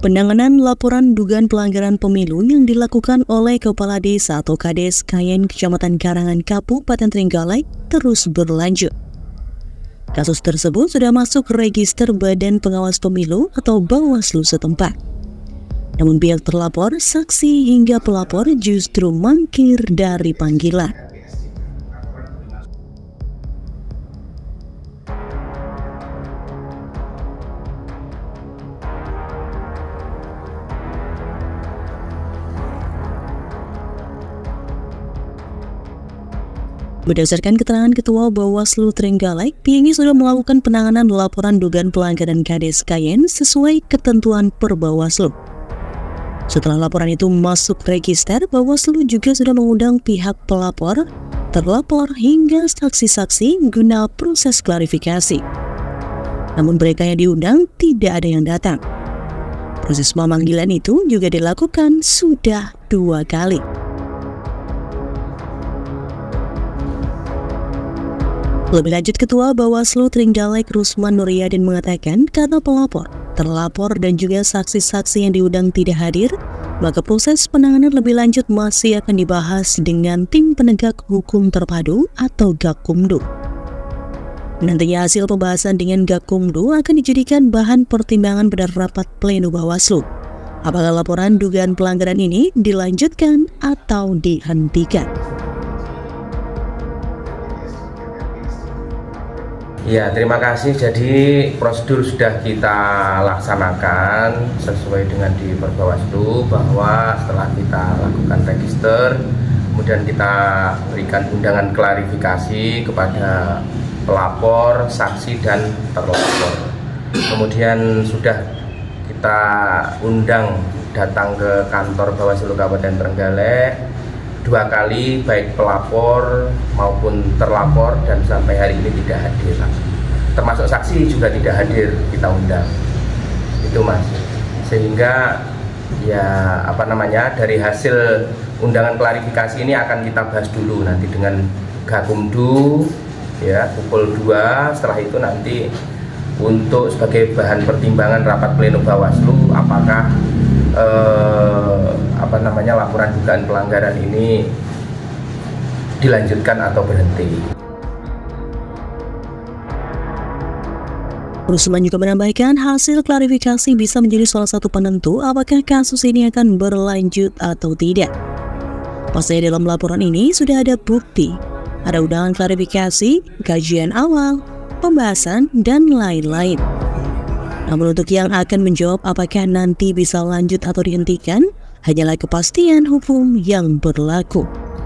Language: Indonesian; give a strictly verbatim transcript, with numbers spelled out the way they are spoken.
Penanganan laporan dugaan pelanggaran pemilu yang dilakukan oleh Kepala Desa atau Kades Kayen Kecamatan Karangan Kabupaten Trenggalek terus berlanjut. Kasus tersebut sudah masuk register Badan Pengawas Pemilu atau Bawaslu setempat. Namun pihak terlapor, saksi hingga pelapor justru mangkir dari panggilan. Berdasarkan keterangan Ketua Bawaslu Trenggalek, pihaknya sudah melakukan penanganan laporan dugaan pelanggaran Kades Kayen sesuai ketentuan per Bawaslu. Setelah laporan itu masuk register, Bawaslu juga sudah mengundang pihak pelapor, terlapor hingga saksi-saksi guna proses klarifikasi. Namun mereka yang diundang tidak ada yang datang. Proses pemanggilan itu juga dilakukan sudah dua kali. Lebih lanjut, Ketua Bawaslu Trenggalek Rusman Nuryadin mengatakan karena pelapor, terlapor dan juga saksi-saksi yang diundang tidak hadir, maka proses penanganan lebih lanjut masih akan dibahas dengan Tim Penegak Hukum Terpadu atau Gakumdu. Nantinya hasil pembahasan dengan Gakumdu akan dijadikan bahan pertimbangan pada rapat pleno Bawaslu. Apakah laporan dugaan pelanggaran ini dilanjutkan atau dihentikan? Ya, terima kasih. Jadi prosedur sudah kita laksanakan sesuai dengan di Perbawaslu, bahwa setelah kita lakukan register, kemudian kita berikan undangan klarifikasi kepada pelapor, saksi, dan terlapor. Kemudian sudah kita undang datang ke kantor Bawaslu Kabupaten Trenggalek dua kali, baik pelapor maupun terlapor, dan sampai hari ini tidak hadir. Termasuk saksi juga tidak hadir, kita undang. Itu Mas. Sehingga ya apa namanya, dari hasil undangan klarifikasi ini akan kita bahas dulu nanti dengan Gakumdu ya pukul dua. Setelah itu nanti untuk sebagai bahan pertimbangan rapat pleno Bawaslu, apakah eh, apa namanya laporan dugaan pelanggaran ini dilanjutkan atau berhenti. Rusman juga menambahkan hasil klarifikasi bisa menjadi salah satu penentu apakah kasus ini akan berlanjut atau tidak. Pasalnya dalam laporan ini sudah ada bukti, ada undangan klarifikasi, kajian awal, pembahasan, dan lain-lain. Namun untuk yang akan menjawab apakah nanti bisa lanjut atau dihentikan, hanyalah kepastian hukum yang berlaku.